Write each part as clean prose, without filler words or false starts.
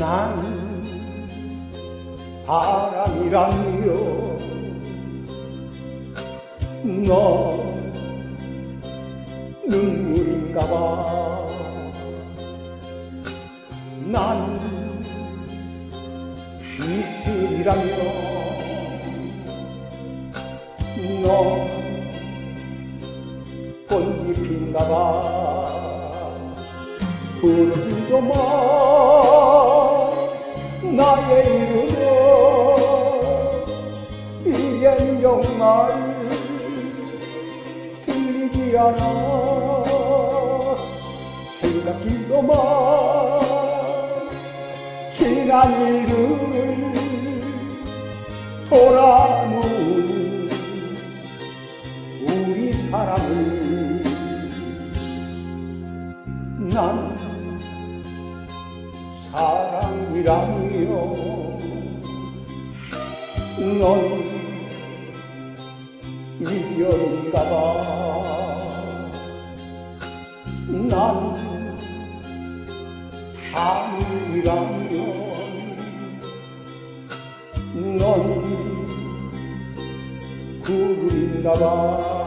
난 바람이라며 너 눈물인가봐. 난 이슬이라며 너 꽃잎인가봐. 부르지도 마 나의 이름을. 이젠 정말 들리지 않아. 생각지도 마 지난 일을 돌아누운 우리 사랑을. 난 사랑이라며 넌 이별인가봐. 난 하늘이라며 넌 구름인가봐.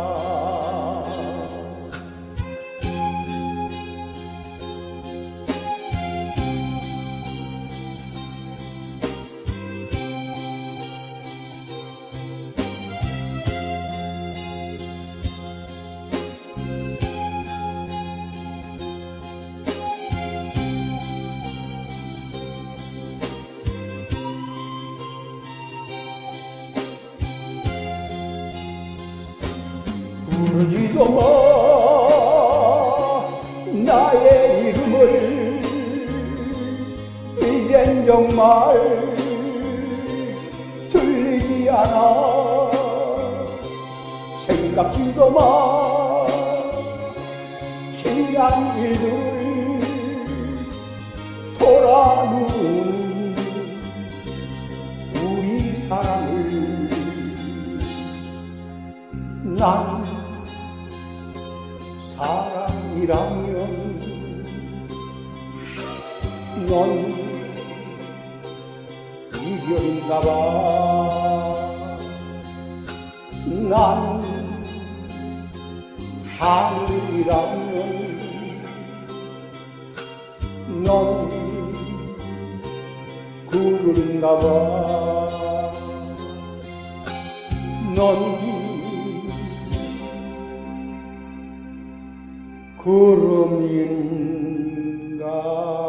부르지도 마 나의 이름을. 이젠 정말 들리지 않아. 생각지도 마 지난 일들 돌아누운 우리 사랑을. 난 사랑이라면 넌 이별인가봐. 난 하늘이라면 넌 구름인가봐. 넌 구름인가